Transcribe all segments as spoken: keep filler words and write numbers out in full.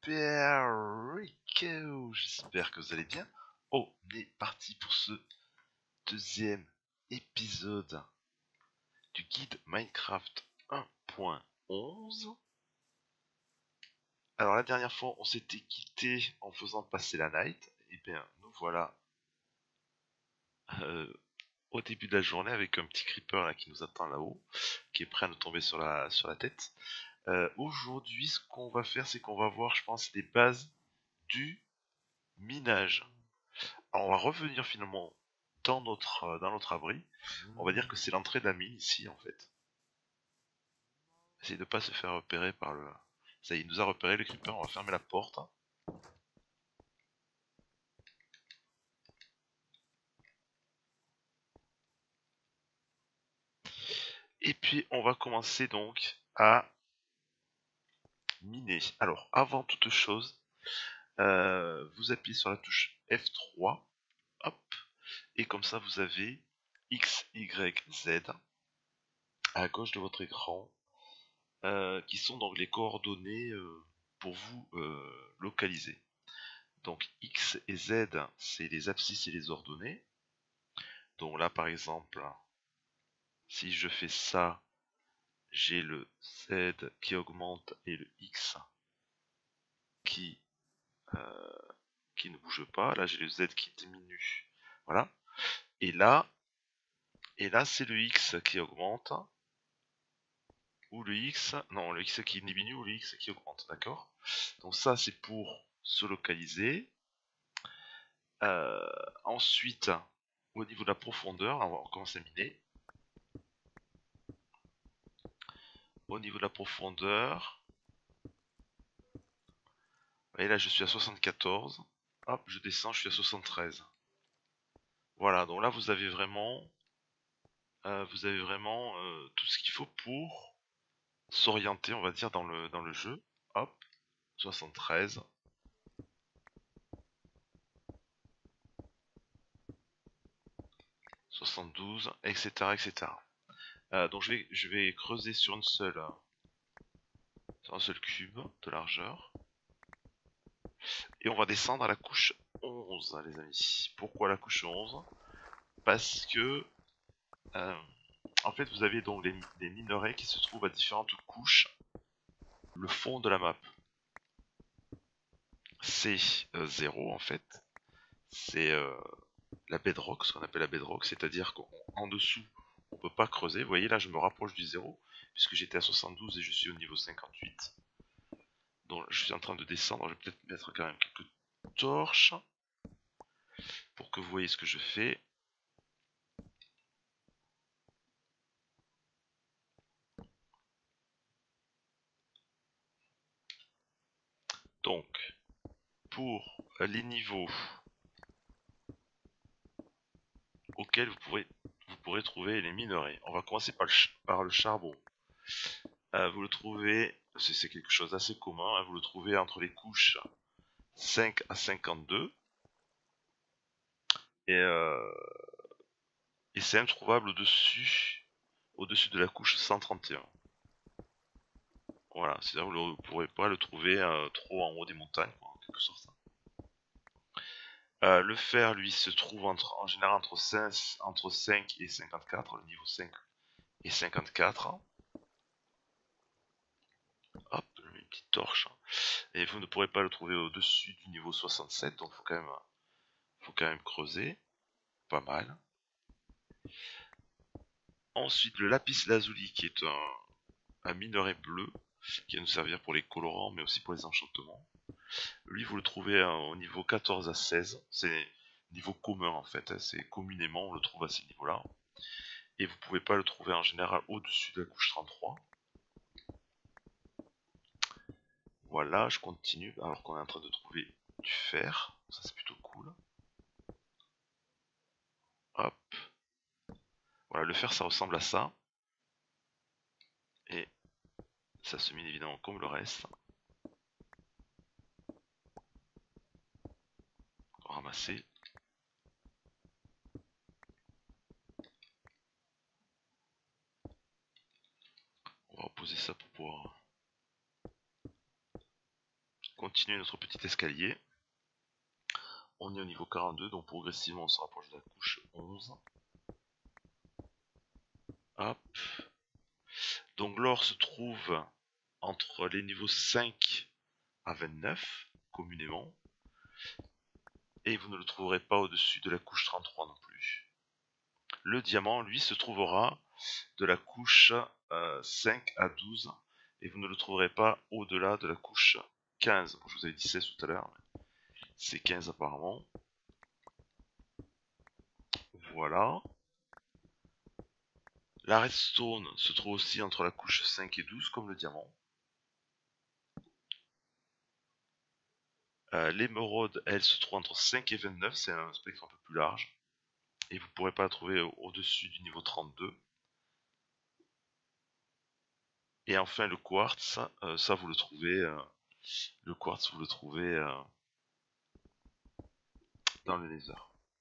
super Rico, j'espère que vous allez bien. On est parti pour ce deuxième épisode du guide Minecraft un point onze. Alors la dernière fois on s'était quitté en faisant passer la night, et bien nous voilà euh, au début de la journée avec un petit creeper là qui nous attend là-haut, qui est prêt à nous tomber sur la, sur la tête. Euh, Aujourd'hui ce qu'on va faire c'est qu'on va voir je pense les bases du minage. Alors on va revenir finalement dans notre, euh, dans notre abri. On va dire que c'est l'entrée de la mine ici en fait. Essayez de pas se faire repérer par le... Ça y est, il nous a repéré le creeper, on va fermer la porte. Et puis on va commencer donc à miner. Alors avant toute chose, euh, vous appuyez sur la touche F trois. Hop. Et comme ça vous avez X, Y, Z à gauche de votre écran. Euh, qui sont donc les coordonnées euh, pour vous euh, localiser. Donc X et Z, c'est les abscisses et les ordonnées. Donc là par exemple, si je fais ça, j'ai le Z qui augmente et le X qui, euh, qui ne bouge pas. Là j'ai le Z qui diminue. Voilà. Et là, et là c'est le X qui augmente. Ou le X, non, le X qui diminue ou le X qui augmente, d'accord? Donc ça c'est pour se localiser. Euh, ensuite, au niveau de la profondeur, on va commencer à miner. Au niveau de la profondeur, et là je suis à soixante-quatorze. Hop, je descends, je suis à soixante-treize. Voilà, donc là vous avez vraiment, euh, vous avez vraiment euh, tout ce qu'il faut pour s'orienter, on va dire, dans le, dans le jeu. Hop, soixante-treize. soixante-douze, et cetera, et cetera. Euh, donc je vais, je vais creuser sur une seule, sur un seul cube de largeur. Et on va descendre à la couche onze, les amis. Pourquoi la couche onze? Parce que, euh, en fait, vous avez donc les, les minerais qui se trouvent à différentes couches. Le fond de la map, c'est euh, zéro en fait. C'est euh, la bedrock, ce qu'on appelle la bedrock, c'est-à-dire qu'en dessous, on peut pas creuser. Vous voyez là, je me rapproche du zéro, puisque j'étais à soixante-douze et je suis au niveau cinquante-huit. Donc je suis en train de descendre, je vais peut-être mettre quand même quelques torches pour que vous voyez ce que je fais. Donc, pour les niveaux auxquels vous pourrez, vous pourrez trouver les minerais, on va commencer par le, par le charbon. Euh, vous le trouvez, c'est quelque chose d'assez commun, hein, vous le trouvez entre les couches cinq à cinquante-deux. Et, euh, et c'est introuvable au-dessus au-dessus de la couche cent trente et un. Voilà, c'est-à-dire que vous ne pourrez pas le trouver euh, trop en haut des montagnes, quoi, en quelque sorte. Euh, le fer, lui, se trouve entre, en général entre cinq, entre cinq et cinquante-quatre, le niveau cinq et cinquante-quatre. Hop, je mets une petite torche. Et vous ne pourrez pas le trouver au-dessus du niveau soixante-sept, donc faut quand même, faut quand même creuser. Pas mal. Ensuite, le lapis lazuli, qui est un, un minerai bleu, qui va nous servir pour les colorants, mais aussi pour les enchantements. Lui, vous le trouvez hein, au niveau quatorze à seize. C'est niveau commun en fait. Hein, c'est communément, on le trouve à ces niveaux-là. Et vous pouvez pas le trouver en général au-dessus de la couche trente-trois. Voilà, je continue alors qu'on est en train de trouver du fer. Ça c'est plutôt cool. Hop. Voilà, le fer ça ressemble à ça. Et ça se mine évidemment comme le reste. On va ramasser. On va reposer ça pour pouvoir continuer notre petit escalier. On est au niveau quarante-deux, donc progressivement on se rapproche de la couche onze. Hop. Donc l'or se trouve entre les niveaux cinq à vingt-neuf, communément. Et vous ne le trouverez pas au-dessus de la couche trente-trois non plus. Le diamant, lui, se trouvera de la couche euh, cinq à douze. Et vous ne le trouverez pas au-delà de la couche quinze. Je vous avais dit seize tout à l'heure. C'est quinze apparemment. Voilà. La redstone se trouve aussi entre la couche cinq et douze, comme le diamant. Euh, L'émeraude, elle, se trouve entre cinq et vingt-neuf. C'est un spectre un peu plus large. Et vous ne pourrez pas la trouver au-dessus du niveau trente-deux. Et enfin le quartz, euh, ça vous le trouvez, euh, le quartz vous le trouvez euh, dans le nether.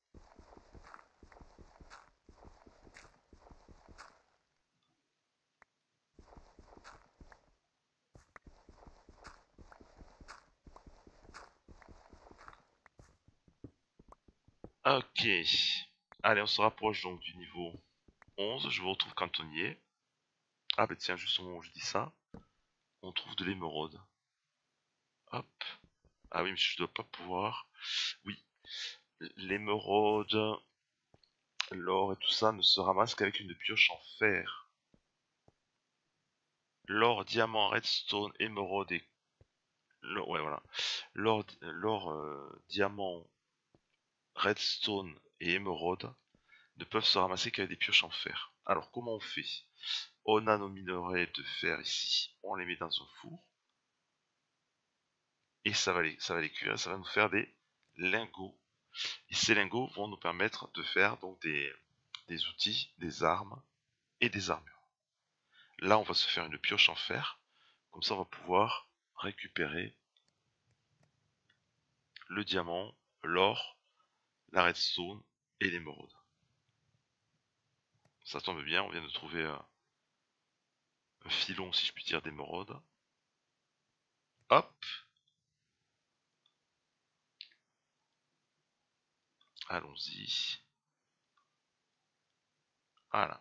Ok, allez, on se rapproche donc du niveau onze. Je vous retrouve quand on y est. Ah bah tiens, juste au moment où je dis ça, on trouve de l'émeraude. Hop. Ah oui, mais je dois pas pouvoir. Oui, l'émeraude, l'or et tout ça ne se ramasse qu'avec une pioche en fer. L'or, diamant, redstone, émeraude et... Ouais, voilà. L'or, l'or euh, diamant, redstone et émeraude ne peuvent se ramasser qu'avec des pioches en fer. Alors comment on fait? On a nos minerais de fer ici, on les met dans un four, et ça va les, ça va les cuire, ça va nous faire des lingots. Et ces lingots vont nous permettre de faire donc des, des outils, des armes et des armures. Là on va se faire une pioche en fer, comme ça on va pouvoir récupérer le diamant, l'or, la redstone et l'émeraude. Ça tombe bien, on vient de trouver un, un filon, si je puis dire, d'émeraude. Hop. Allons-y. Voilà.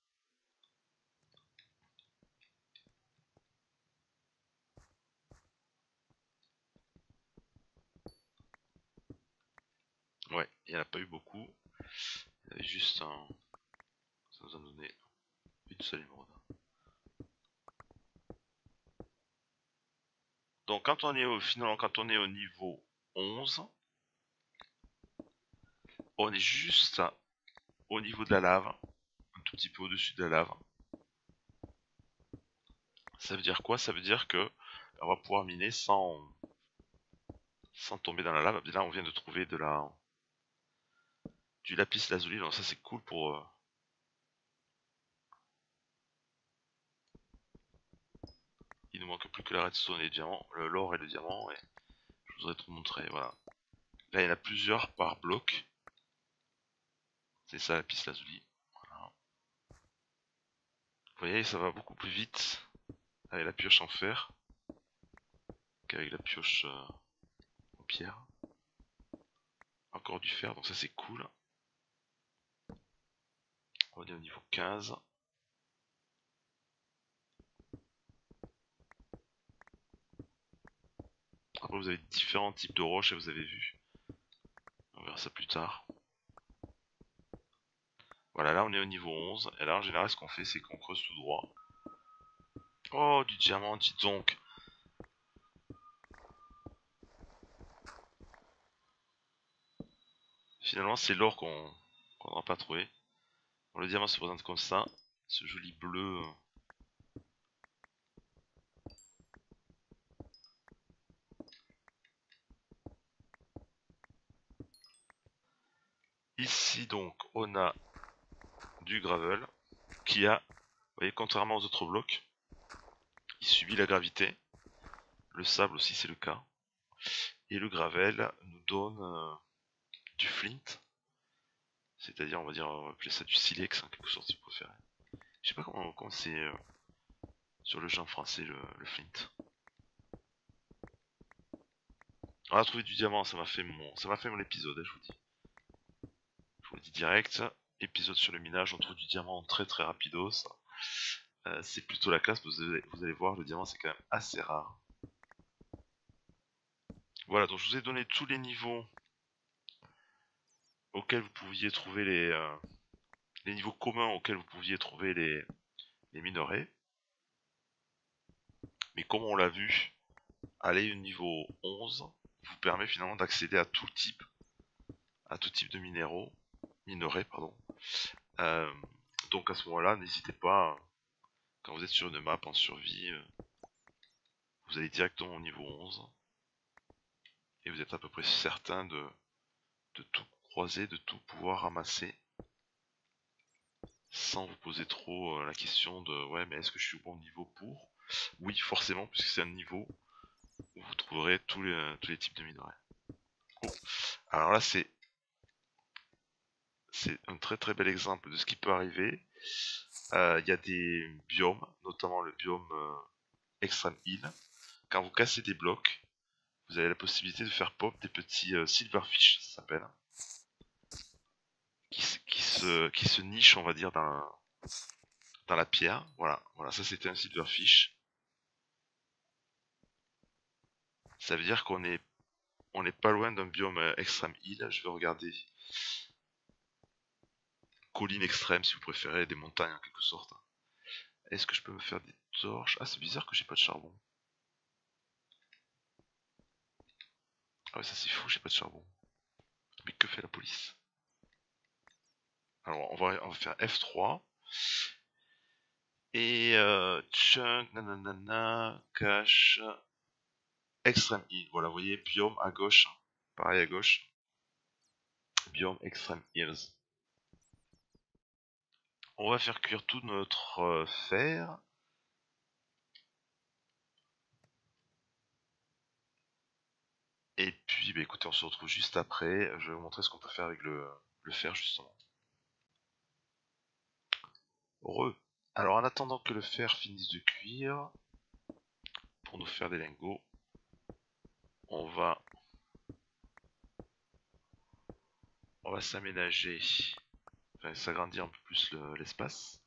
Ouais, il n'y en a pas eu beaucoup. Il y avait juste un... Ça nous a donné une seule émeraude. Donc quand on est au finalement quand on est au niveau onze, on est juste au niveau de la lave, un tout petit peu au-dessus de la lave. Ça veut dire quoi? Ça veut dire que on va pouvoir miner sans sans tomber dans la lave. Là on vient de trouver de la du lapis lazuli, donc ça c'est cool pour euh... il nous manque plus que la redstone et le diamant, l'or et le diamant, et je vous aurais tout montré, voilà. Là il y en a plusieurs par bloc. C'est ça, lapis lazuli. Voilà. Vous voyez, ça va beaucoup plus vite avec la pioche en fer qu'avec la pioche euh, en pierre. Encore du fer, donc ça c'est cool. On est au niveau quinze. Après vous avez différents types de roches et vous avez vu. On verra ça plus tard. Voilà, là on est au niveau onze. Et là en général ce qu'on fait c'est qu'on creuse tout droit. Oh, du diamant, dis donc. Finalement c'est l'or qu'on qu'on n'aura pas trouvé. Bon, le diamant se présente comme ça. Ce joli bleu. Ici donc on a du gravel qui a, vous voyez, contrairement aux autres blocs, il subit la gravité. Le sable aussi c'est le cas. Et le gravel nous donne euh, du flint. C'est-à-dire, on va dire, on va appeler ça du silex en quelque sorte si vous préférez. Je sais pas comment, comment c'est euh, sur le jeu en français le, le flint. On a trouvé du diamant, ça m'a fait mon, ça m'a fait mon épisode, hein, je vous dis. Je vous le dis direct. Épisode sur le minage, on trouve du diamant très très rapidos. Euh, c'est plutôt la classe, vous allez, vous allez voir, le diamant c'est quand même assez rare. Voilà, donc je vous ai donné tous les niveaux auxquels vous pouviez trouver les, euh, les niveaux communs auxquels vous pouviez trouver les, les minerais. Mais comme on l'a vu, aller au niveau onze vous permet finalement d'accéder à tout type, à tout type de minéraux, minerais, pardon. Euh, donc à ce moment-là, n'hésitez pas, quand vous êtes sur une map en survie, euh, vous allez directement au niveau onze et vous êtes à peu près certain de, de tout croiser, de tout pouvoir ramasser sans vous poser trop euh, la question de ouais mais est-ce que je suis au bon niveau pour? Oui forcément puisque c'est un niveau où vous trouverez tous les, euh, tous les types de minerais. Oh. Alors là c'est c'est un très très bel exemple de ce qui peut arriver. Il euh, y a des biomes, notamment le biome euh, Extreme Hill. Quand vous cassez des blocs, vous avez la possibilité de faire pop des petits euh, silverfish, ça s'appelle, qui, qui, se, qui se nichent, on va dire, dans, dans la pierre. Voilà, voilà, ça c'était un silverfish. Ça veut dire qu'on est, on est pas loin d'un biome euh, Extreme Hill. Je vais regarder. Colline extrême, si vous préférez, des montagnes en quelque sorte. Est-ce que je peux me faire des torches? Ah, c'est bizarre que j'ai pas de charbon. Ah ouais, ça c'est fou, j'ai pas de charbon. Mais que fait la police? Alors, on va, on va faire F trois. Et euh, chunk, nanana, cache, extreme hill. Voilà, vous voyez, biome à gauche. Pareil à gauche. Biome extreme hills. On va faire cuire tout notre euh, fer. Et puis, bah, écoutez, on se retrouve juste après. Je vais vous montrer ce qu'on peut faire avec le, le fer, justement. Heureux. Alors, en attendant que le fer finisse de cuire, pour nous faire des lingots, on va, on va s'aménager, enfin, s'agrandir un peu plus l'espace.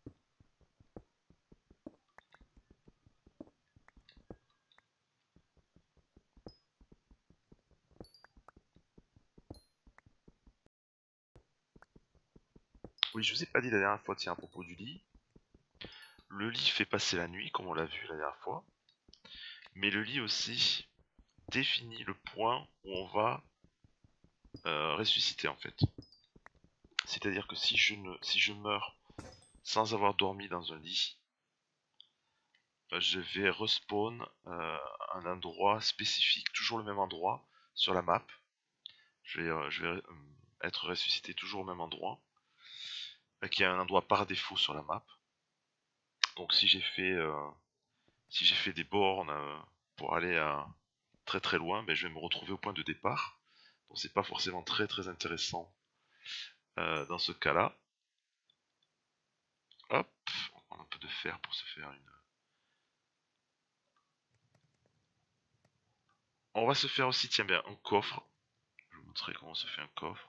Oui, je vous ai pas dit la dernière fois, tiens, à propos du lit. Le lit fait passer la nuit, comme on l'a vu la dernière fois. Mais le lit aussi définit le point où on va euh, ressusciter en fait. C'est-à-dire que si je, ne, si je meurs sans avoir dormi dans un lit, je vais respawn euh, un endroit spécifique, toujours le même endroit sur la map. Je vais, euh, je vais euh, être ressuscité toujours au même endroit, euh, qui est un endroit par défaut sur la map. Donc si j'ai fait, euh, si j'ai fait des bornes euh, pour aller à très très loin, ben, je vais me retrouver au point de départ. Donc c'est pas forcément très très intéressant euh, dans ce cas-là. Hop, on prend un peu de fer pour se faire une... On va se faire aussi, tiens bien, un coffre. Je vais vous montrer comment se fait un coffre.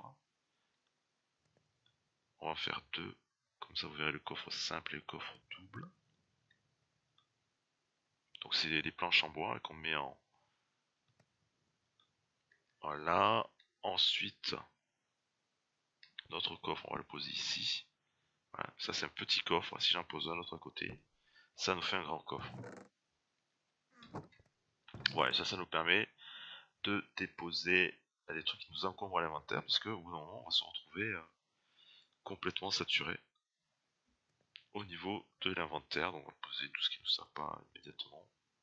On va faire deux. Comme ça, vous verrez le coffre simple et le coffre double. Donc c'est des planches en bois qu'on met en... Voilà. Ensuite, notre coffre, on va le poser ici. Voilà. Ça, c'est un petit coffre. Si j'en pose un autre à côté, ça nous fait un grand coffre. Ouais, ça, ça nous permet de déposer des trucs qui nous encombrent à l'inventaire, parce qu'au bout d'un moment, on va se retrouver euh, complètement saturé au niveau de l'inventaire. Donc on va poser tout ce qui ne nous sert pas immédiatement.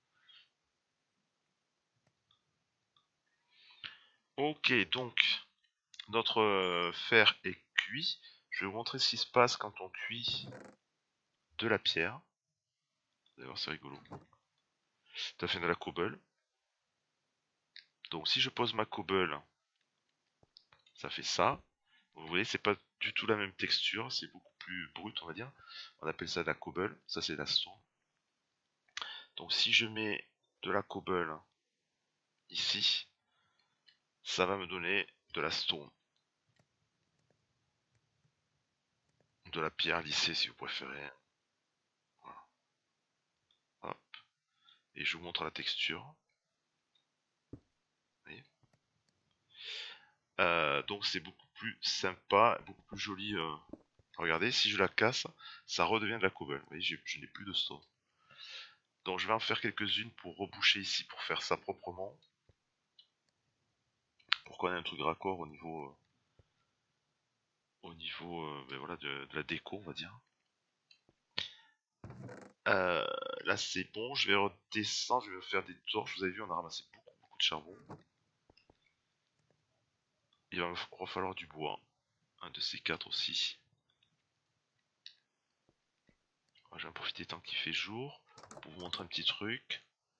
Ok, donc notre euh, fer est cuit. Je vais vous montrer ce qui se passe quand on cuit de la pierre. D'ailleurs, c'est rigolo. Ça fait de la cobble. Donc si je pose ma cobble, ça fait ça. Vous voyez, c'est pas du tout la même texture, c'est beaucoup plus brut, on va dire. On appelle ça de la cobble, ça c'est de la stone. Donc si je mets de la cobble ici, ça va me donner de la stone. De la pierre lissée si vous préférez. Voilà. Hop. Et je vous montre la texture. Vous voyez, euh, donc c'est beaucoup plus sympa, beaucoup plus joli. Euh... Regardez, si je la casse, ça redevient de la cobble. Vous voyez, je n'ai plus de stone. Donc je vais en faire quelques-unes pour reboucher ici, pour faire ça proprement. Pour qu'on ait un truc raccord au niveau... Euh... au niveau euh, ben voilà, de, de la déco, on va dire. Euh, là c'est bon, je vais redescendre, je vais faire des torches. Vous avez vu, on a ramassé beaucoup beaucoup de charbon. Il va me falloir du bois. Un de ces quatre aussi. Je vais en profiter tant qu'il fait jour pour vous montrer un petit truc.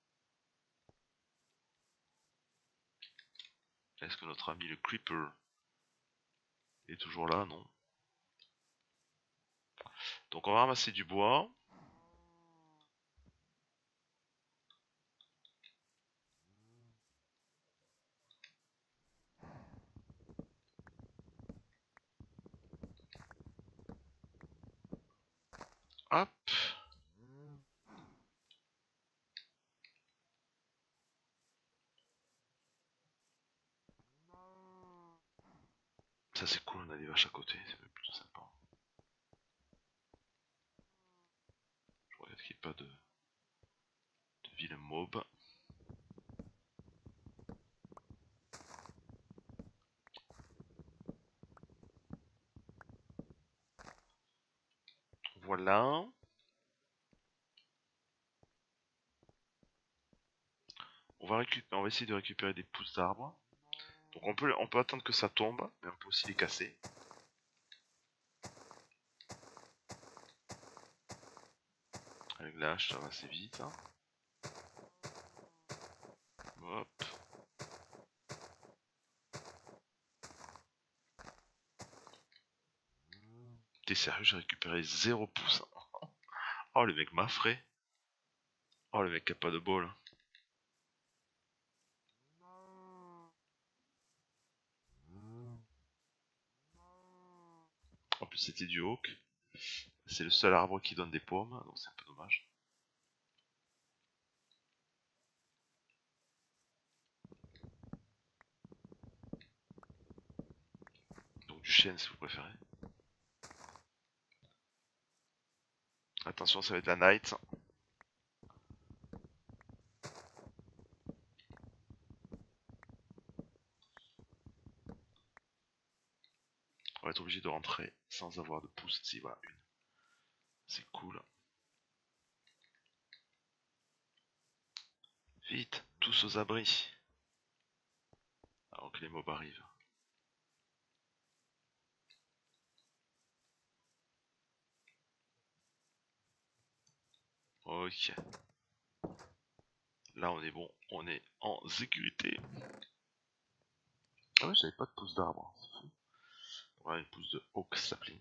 Est-ce que notre ami le Creeper est toujours là? Non. Donc on va ramasser du bois. Hop. Ça c'est cool, on a des vaches à côté, c'est plutôt sympa. Je regarde qu'il n'y ait pas de, de vilain mob. Voilà. On va, récupérer, on va essayer de récupérer des pousses d'arbres. Donc on peut, on peut attendre que ça tombe, mais on peut aussi les casser. Avec la hache ça va assez vite. Hein. Hop. T'es sérieux, j'ai récupéré zéro pouce. Oh le mec m'a frais. Oh le mec a pas de bol. En plus c'était du oak. C'est le seul arbre qui donne des pommes, donc c'est un peu dommage. Donc du chêne si vous préférez. Attention, ça va être la night. On va être obligé de rentrer sans avoir de pouce. Si, voilà, une. C'est cool. Vite, tous aux abris. Avant que les mobs arrivent. Ok. Là on est bon, on est en sécurité. Ah ouais, j'avais pas de pouce d'arbre, c'est fou. On a une pouce de oak sapling.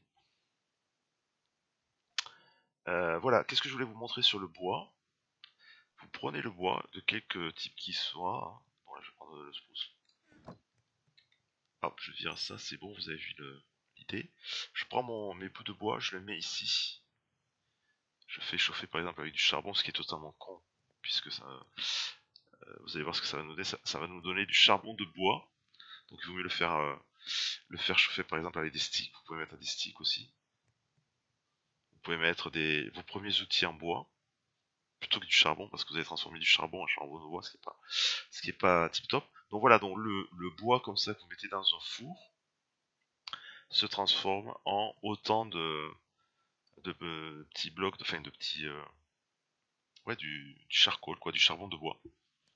Euh, voilà, qu'est-ce que je voulais vous montrer sur le bois. Vous prenez le bois, de quelque type qu'il soit. Bon là je vais prendre le spruce. Hop, je vire ça, c'est bon, vous avez vu l'idée. Je prends mon, mes bouts de bois, je les mets ici. Je fais chauffer par exemple avec du charbon, ce qui est totalement con. Puisque ça... Euh, vous allez voir ce que ça va nous donner. Ça, ça va nous donner du charbon de bois. Donc il vaut mieux le faire, euh, le faire chauffer par exemple avec des sticks. Vous pouvez mettre des sticks aussi. Vous pouvez mettre des, vos premiers outils en bois. Plutôt que du charbon, parce que vous allez transformer du charbon en charbon de bois, ce qui est pas, ce qui est pas tip top. Donc voilà, donc le, le bois comme ça que vous mettez dans un four se transforme en autant de, de, de petits blocs, de, enfin de petits, euh, ouais, du, du charcoal, quoi, du charbon de bois.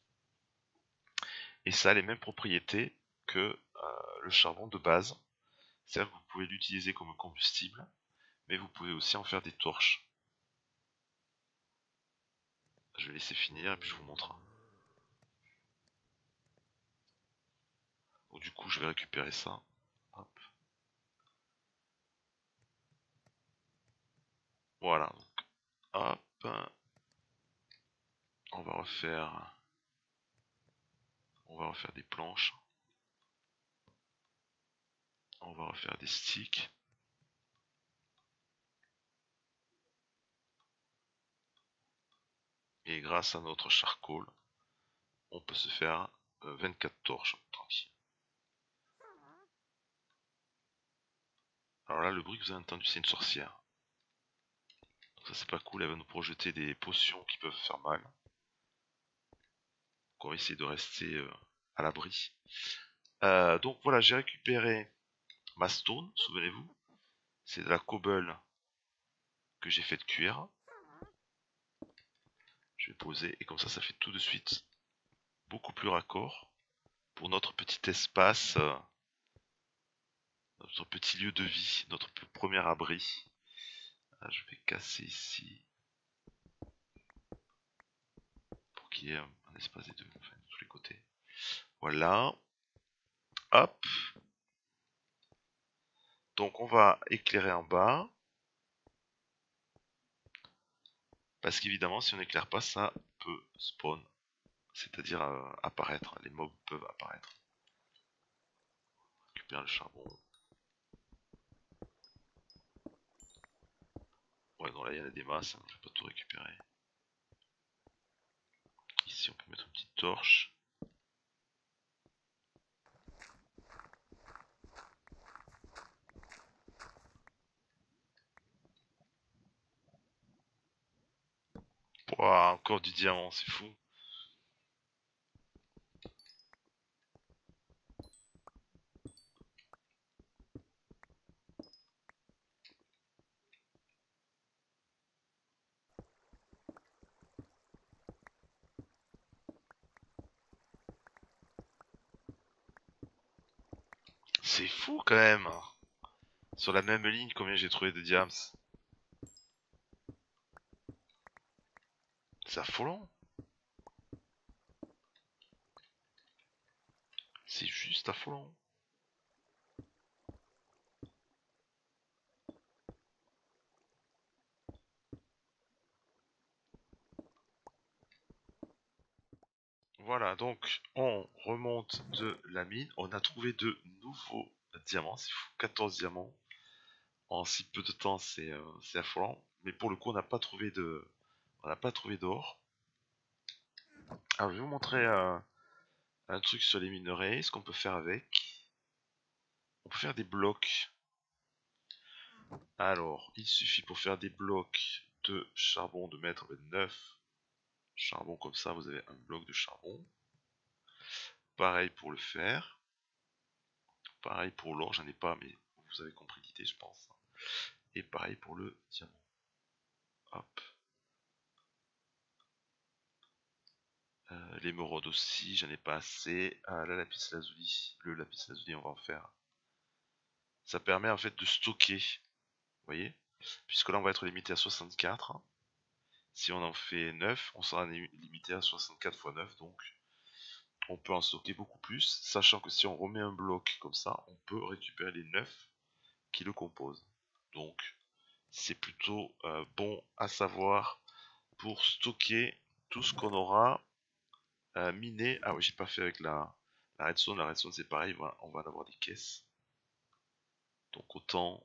Et ça a les mêmes propriétés que euh, le charbon de base. C'est-à-dire que vous pouvez l'utiliser comme combustible, mais vous pouvez aussi en faire des torches. Je vais laisser finir et puis je vous montre. Donc du coup je vais récupérer ça. Hop. Voilà. Donc, hop. On va refaire. On va refaire des planches. On va refaire des sticks. Et grâce à notre charcoal, on peut se faire euh, vingt-quatre torches tranquille. Alors là, le bruit que vous avez entendu, c'est une sorcière. Donc ça, c'est pas cool, elle va nous projeter des potions qui peuvent faire mal. Donc on va essayer de rester euh, à l'abri. Euh, donc voilà, j'ai récupéré ma stone, souvenez-vous. C'est de la cobble que j'ai fait cuire. Je vais poser, et comme ça, ça fait tout de suite beaucoup plus raccord pour notre petit espace, euh, notre petit lieu de vie, notre premier abri. Ah, je vais casser ici pour qu'il y ait un, un espace des deux, enfin, de tous les côtés. Voilà. Hop. Donc on va éclairer en bas. Parce qu'évidemment, si on n'éclaire pas, ça peut spawn. C'est-à-dire euh, apparaître. Les mobs peuvent apparaître. Récupère le charbon. Ouais, non, là, il y en a des masses. Hein, je vais pas tout récupérer. Ici, on peut mettre une petite torche. Ouah, encore du diamant, c'est fou. C'est fou quand même. Sur la même ligne, combien j'ai trouvé de diams. C'est affolant. C'est juste affolant. Voilà, donc on remonte de la mine. On a trouvé de nouveaux diamants. C'est fou, quatorze diamants. En si peu de temps, c'est euh, c'est affolant. Mais pour le coup, on n'a pas trouvé de, on n'a pas trouvé d'or. Alors, je vais vous montrer euh, un truc sur les minerais, ce qu'on peut faire avec. On peut faire des blocs. Alors, il suffit pour faire des blocs de charbon de mettre neuf charbon comme ça. Vous avez un bloc de charbon. Pareil pour le fer. Pareil pour l'or, j'en ai pas, mais vous avez compris l'idée, je pense. Et pareil pour le diamant. Hop. Euh, L'émeraude aussi, j'en ai pas assez. Ah, la lapis lazuli. Le lapis lazuli, on va en faire. Ça permet en fait de stocker. Vous voyez? Puisque là, on va être limité à soixante-quatre. Si on en fait neuf, on sera limité à soixante-quatre fois neuf. Donc, on peut en stocker beaucoup plus. Sachant que si on remet un bloc comme ça, on peut récupérer les neuf qui le composent. Donc, c'est plutôt euh, bon à savoir pour stocker tout ce qu'on aura euh, miné. Ah oui, j'ai pas fait avec la, la redstone. La redstone, c'est pareil, on va, on va en avoir des caisses. Donc, autant,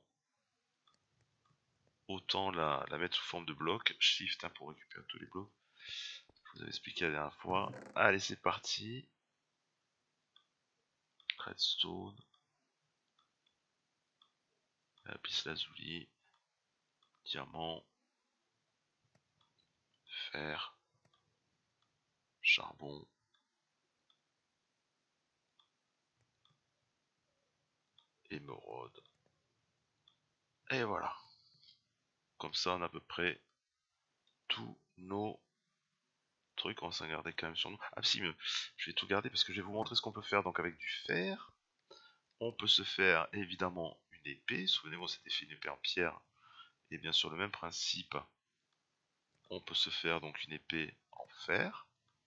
autant la, la mettre sous forme de bloc. Shift hein, pour récupérer tous les blocs. Je vous avais expliqué la dernière fois. Allez, c'est parti. Redstone. Lapis lazuli. Diamant. Fer. Charbon. Émeraude. Et voilà. Comme ça, on a à peu près tous nos trucs. On va s'en garder quand même sur nous. Ah si, mais je vais tout garder parce que je vais vous montrer ce qu'on peut faire. Donc avec du fer, on peut se faire évidemment une épée. Souvenez-vous, on s'était fait une épée en pierre. Et bien sûr, le même principe. On peut se faire donc une épée en fer.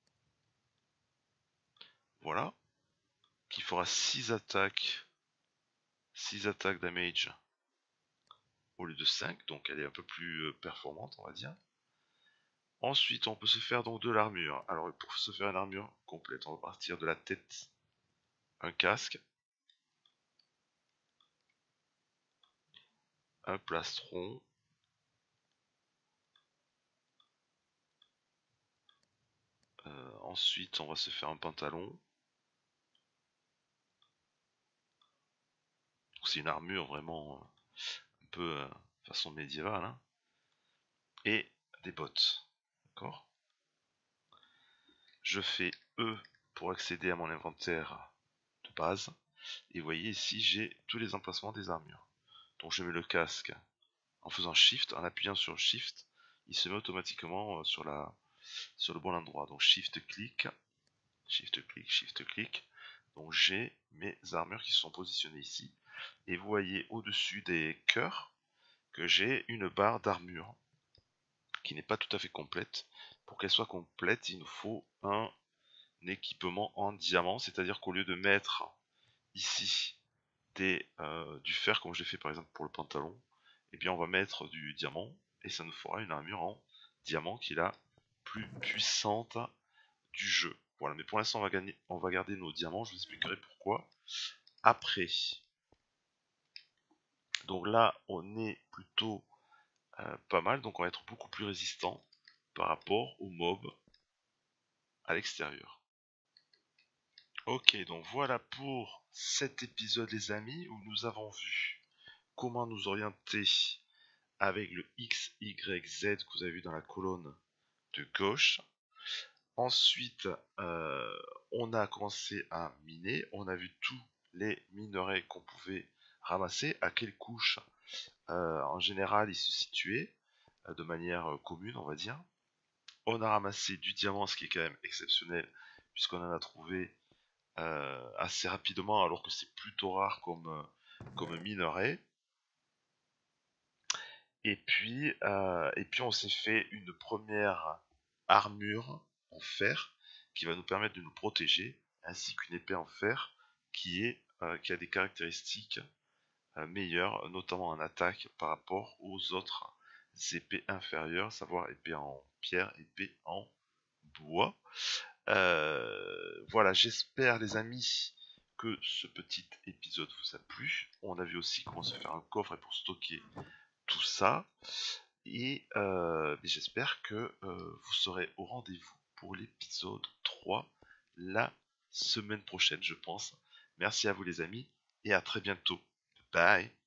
Voilà. Qui fera six attaques. six attaques damage au lieu de cinq. Donc elle est un peu plus performante, on va dire. Ensuite, on peut se faire donc de l'armure. Alors pour se faire une armure complète, on va partir de la tête, un casque. un plastron. Euh, ensuite, on va se faire un pantalon. C'est une armure vraiment un peu euh, façon médiévale. Hein. Et des bottes. D'accord. Je fais E pour accéder à mon inventaire de base. Et vous voyez ici, j'ai tous les emplacements des armures. Donc je mets le casque en faisant Shift, en appuyant sur Shift, il se met automatiquement sur, la, sur le bon endroit. Donc Shift clic, Shift clic, Shift clic. Donc j'ai mes armures qui sont positionnées ici. Et vous voyez au-dessus des cœurs que j'ai une barre d'armure qui n'est pas tout à fait complète. Pour qu'elle soit complète, il nous faut un équipement en diamant, c'est-à-dire qu'au lieu de mettre ici des, euh, du fer comme j'ai fait par exemple pour le pantalon, et eh bien on va mettre du diamant et ça nous fera une armure en diamant qui est la plus puissante du jeu. Voilà, mais pour l'instant on va gagner, on va garder nos diamants, je vous expliquerai pourquoi après. Donc là on est plutôt euh, pas mal, donc on va être beaucoup plus résistant par rapport aux mobs à l'extérieur. Ok, donc voilà pour cet épisode les amis, où nous avons vu comment nous orienter avec le X, Y, Z que vous avez vu dans la colonne de gauche. Ensuite, euh, on a commencé à miner, on a vu tous les minerais qu'on pouvait ramasser, à quelle couche euh, en général ils se situaient, euh, de manière euh, commune on va dire. On a ramassé du diamant, ce qui est quand même exceptionnel, puisqu'on en a trouvé euh, assez rapidement, alors que c'est plutôt rare comme, euh, comme minerai. Et puis, euh, et puis on s'est fait une première armure en fer qui va nous permettre de nous protéger, ainsi qu'une épée en fer qui, est, euh, qui a des caractéristiques euh, meilleures, notamment en attaque par rapport aux autres épées inférieures, à savoir épée en pierre, épée en bois. Euh, voilà, j'espère les amis que ce petit épisode vous a plu. On a vu aussi comment se faire un coffre pour stocker tout ça. Et euh, j'espère que euh, vous serez au rendez-vous pour l'épisode trois la semaine prochaine, je pense. Merci à vous les amis et à très bientôt. Bye.